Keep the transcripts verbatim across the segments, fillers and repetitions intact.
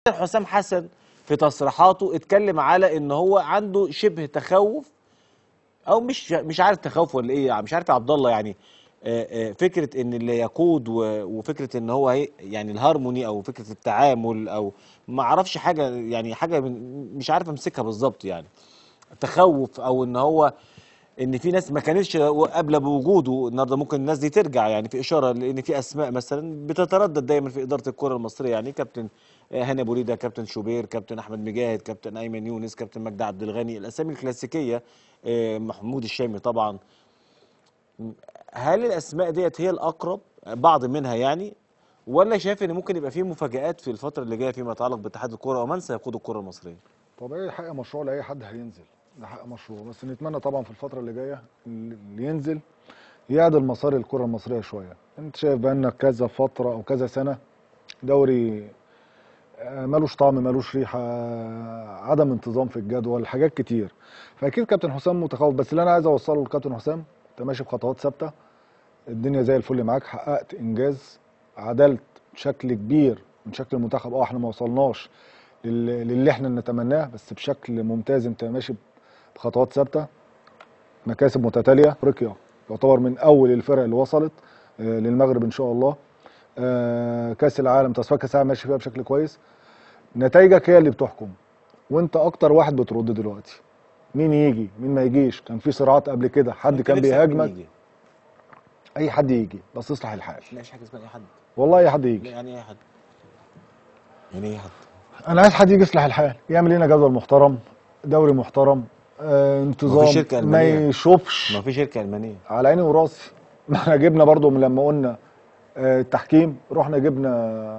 حسام حسن في تصريحاته اتكلم على ان هو عنده شبه تخوف، او مش مش عارف تخوف ولا ايه، مش عارف يا عبد الله يعني. آه، آه، فكره ان اللي يقود وفكره ان هو هي يعني الهارموني او فكره التعامل، او ما اعرفش حاجه يعني، حاجه من مش عارف امسكها بالظبط يعني. تخوف او ان هو ان في ناس ما كانتش قابله بوجوده النهارده، ممكن الناس دي ترجع يعني، في اشاره لان في اسماء مثلا بتتردد دايما في اداره الكره المصريه يعني، كابتن هاني ابو ريده، كابتن شوبير، كابتن احمد مجاهد، كابتن ايمن يونس، كابتن مجدي عبد الغني، الاسامي الكلاسيكيه، محمود الشامي طبعا. هل الاسماء ديت هي الاقرب بعض منها يعني، ولا شايف ان ممكن يبقى في مفاجآت في الفتره اللي جايه فيما يتعلق باتحاد الكره ومن سيقود الكره المصريه؟ طبيعي، حق مشروع لاي حد هينزل، ده حق مشروع، بس نتمنى طبعا في الفتره اللي جايه اللي ينزل يعدل مسار الكره المصريه شويه. انت شايف بقالنا كذا فتره او كذا سنه دوري ملوش طعم، ملوش ريحه، عدم انتظام في الجدول، حاجات كتير. فاكيد كابتن حسام متخوف، بس اللي انا عايز اوصله لكابتن حسام، انت ماشي بخطوات ثابته، الدنيا زي الفل معاك، حققت انجاز، عدلت بشكل كبير من شكل المنتخب. اه احنا ما وصلناش للي احنا نتمناه، بس بشكل ممتاز، انت ماشي بخطوات ثابته، مكاسب متتاليه. افريقيا يعتبر من اول الفرق اللي وصلت آه للمغرب ان شاء الله. آه كاس العالم، تصفيات كاس العالم ماشي فيها بشكل كويس. نتائجك هي اللي بتحكم، وانت اكتر واحد بترد دلوقتي. مين يجي مين ما يجيش، كان في صراعات قبل كده، حد كان بيهاجمك، اي حد يجي بس اصلح الحال. مش حاجه اسمها اي حد، والله اي حد يجي. يعني اي حد، يعني ايه حد؟ انا عايز حد يجي يصلح الحال، يعمل لنا جدول محترم، دوري محترم، آه انتظام، ما في شركه المانيه، ما يشوفش. ما في شركه المانيه على عيني وراسي. ما احنا جبنا برضو من لما قلنا آه التحكيم، رحنا جبنا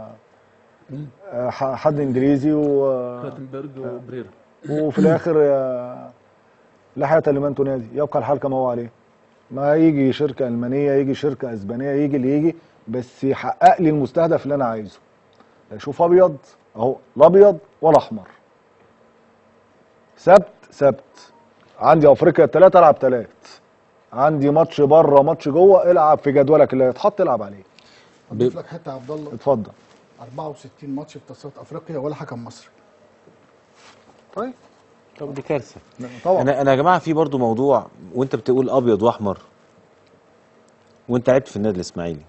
آه حد انجليزي و راتنبرج وبريرا، وفي الاخر آه لا حياه لمن تنادي، يبقى الحال كما هو عليه. ما يجي شركه المانيه، يجي شركه اسبانيه، يجي اللي يجي، بس يحقق لي المستهدف اللي انا عايزه. شوف ابيض اهو، لا ابيض ولا احمر، سبت سبت، عندي افريقيا الثلاثه العب ثلاث، عندي ماتش بره ماتش جوه، العب في جدولك اللي هيتحط العب عليه. اضيف لك حته يا عبد الله، اتفضل. أربعة وستين ماتش في تصفيات افريقيا ولا حكم مصري. طيب طب دي كارثه طبعا. انا انا يا جماعه في برضو موضوع، وانت بتقول ابيض واحمر، وانت لعبت في النادي الاسماعيلي،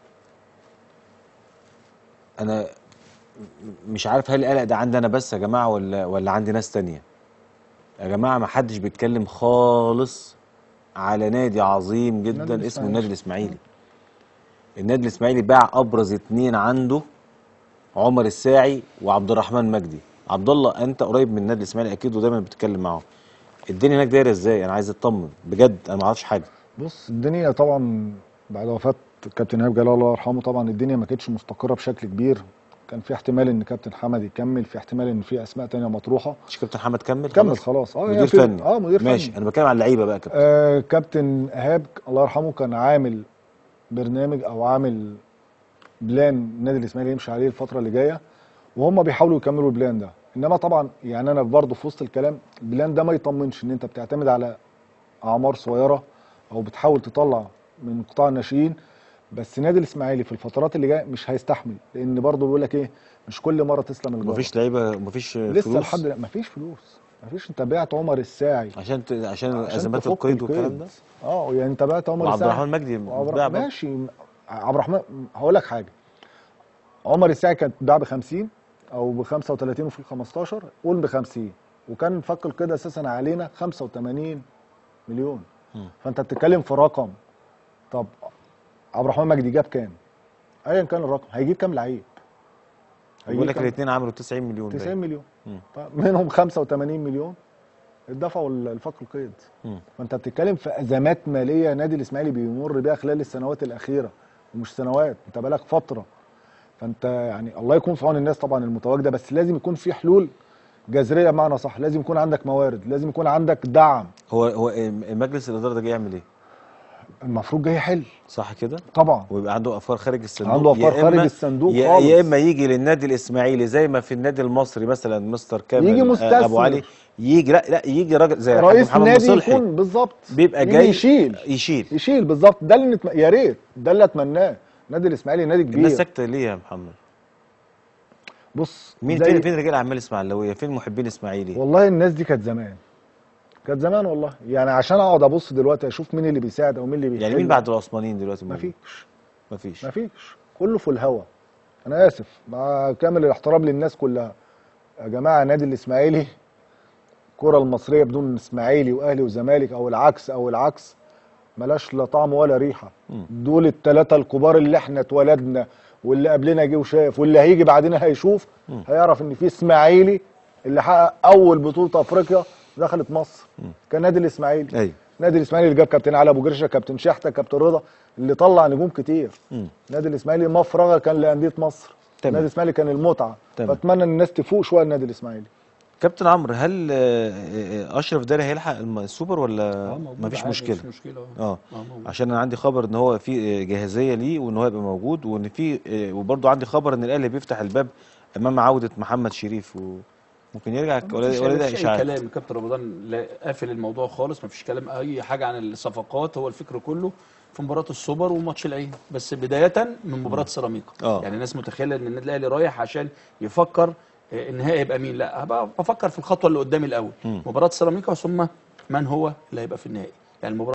انا مش عارف هل القلق ده عندي انا بس يا جماعه ولا ولا عندي ناس تانية. يا جماعه ما حدش بيتكلم خالص على نادي عظيم جدا اسمه النادي الاسماعيلي. النادي الاسماعيلي باع ابرز اتنين عنده، عمر الساعي وعبد الرحمن مجدي. عبد الله انت قريب من النادي الاسماعيلي اكيد ودايما بتتكلم معاهم، الدنيا هناك دايره ازاي؟ انا عايز اطمن بجد، انا ما اعرفش حاجه. بص، الدنيا طبعا بعد وفاه الكابتن ايهاب جلال الله يرحمه، طبعا الدنيا ما كانتش مستقره بشكل كبير. كان في احتمال ان كابتن حمد يكمل، في احتمال ان في اسماء تانية مطروحه. مش كابتن حمد كمل؟ كمل خلاص. اه مدير فني. اه مدير فني ماشي، انا بتكلم على اللعيبه بقى. كابتن آه كابتن ايهاب الله يرحمه كان عامل برنامج او عامل بلان النادي الاسماعيلي يمشي عليه الفتره اللي جايه، وهم بيحاولوا يكملوا البلان ده. انما طبعا يعني انا برضه في وسط الكلام، البلان ده ما يطمنش ان انت بتعتمد على اعمار صغيره او بتحاول تطلع من قطاع الناشئين. بس النادي الاسماعيلي في الفترات اللي جايه مش هيستحمل، لان برضه بيقول لك ايه، مش كل مره تسلم الجاره. مفيش لعيبه، مفيش فلوس لسه لحد مفيش فلوس، مفيش. انت بعت عمر الساعي عشان ت... عشان ازمات القيد والكلام ده. اه يعني انت بعت عمر الساعي وعبد الرحمن مجدي وعبر... ماشي. عبد الرحمن، هقول لك حاجه، عمر الساعي كان باع ب خمسين او ب خمسة وثلاثين وفي خمستاشر، قول ب خمسين، وكان فك القيد اساسا علينا خمسة وثمانين مليون. م. فانت بتتكلم في رقم. طب عبد الرحمن مجدي جاب كام؟ ايا كان الرقم، هيجيب كام لعيب؟ بيقول لك الاثنين عملوا تسعين مليون. تسعين مليون. طيب منهم خمسة وثمانين مليون اتدفعوا الفك القيد. م. فانت بتتكلم في ازمات ماليه نادي الاسماعيلي بيمر بيها خلال السنوات الاخيره، ومش سنوات، انت بقالك فتره. فانت يعني الله يكون في عون الناس طبعا المتواجده، بس لازم يكون في حلول جذريه بمعنى صح. لازم يكون عندك موارد، لازم يكون عندك دعم. هو هو مجلس الاداره ده جاي يعمل ايه؟ المفروض جاي يحل، صح كده؟ طبعا. ويبقى عنده افكار خارج الصندوق، عنده افكار خارج الصندوق خالص. يا اما يجي للنادي الاسماعيلي زي ما في النادي المصري مثلا مستر كامل، يجي مستثمر ابو علي، يجي لا لا يجي راجل زي رئيس محمد نادي مصلحي يكون بالظبط، بيبقى جاي يشيل يشيل يشيل بالظبط. ده اللي نتم... يا ريت ده اللي اتمناه. النادي الاسماعيلي نادي كبير. الناس ساكته ليه يا محمد؟ بص مين زي- فين فين رجال اعمال اسماعيلاويه؟ فين محبين اسماعيلي؟ والله الناس دي كانت زمان، كانت زمان والله. يعني عشان اقعد ابص دلوقتي اشوف مين اللي بيساعد او مين اللي بيحل، يعني مين بعد العثمانيين دلوقتي موجود؟ مفيش مفيش مفيش كله في الهوا. انا اسف مع كامل الاحترام للناس كلها، يا جماعه النادي الاسماعيلي، الكره المصريه بدون اسماعيلي واهلي وزمالك او العكس او العكس ملاش لا طعم ولا ريحه. دول الثلاثه الكبار اللي احنا اتولدنا واللي قبلنا جه وشاف واللي هيجي بعدنا هيشوف، هيعرف ان في اسماعيلي اللي حقق اول بطوله افريقيا دخلت مصر كان نادي الاسماعيلي. ايوه نادي الاسماعيلي اللي جاب كابتن علي ابو جرشه، كابتن شحته، كابتن رضا، اللي طلع نجوم كتير. مم. نادي الاسماعيلي مفرغه كان لانديه مصر. تمام. نادي الاسماعيلي كان المتعه. تمام. فاتمنى ان الناس تفوق شويه النادي الاسماعيلي. كابتن عمرو، هل آه، آه، اشرف داري هيلحق الم- السوبر ولا اه موجود مفيش عادي، مشكله؟ مفيش مشكله اه اه موجود. عشان انا عندي خبر ان هو في آه، جاهزيه ليه وان هو هيبقى موجود، وان في آه، وبرضه عندي خبر ان الاهلي بيفتح الباب امام عوده محمد شريف وممكن يرجع ولا مفيش ولا ده مفيش اي اشاعات؟ كلام. كابتن رمضان لا- قافل الموضوع خالص، مفيش كلام اي حاجه عن الصفقات. هو الفكر كله في مباراه السوبر وماتش العين، بس بدايه من مباراه سيراميكا. آه. يعني الناس متخيله ان النادي الاهلي رايح عشان يفكر آه، النهائي هيبقى مين. لا، هبقى بفكر في الخطوه اللي قدامي الاول، مم. مباراه سيراميكا ثم من هو اللي هيبقى في النهائي. يعني المباراه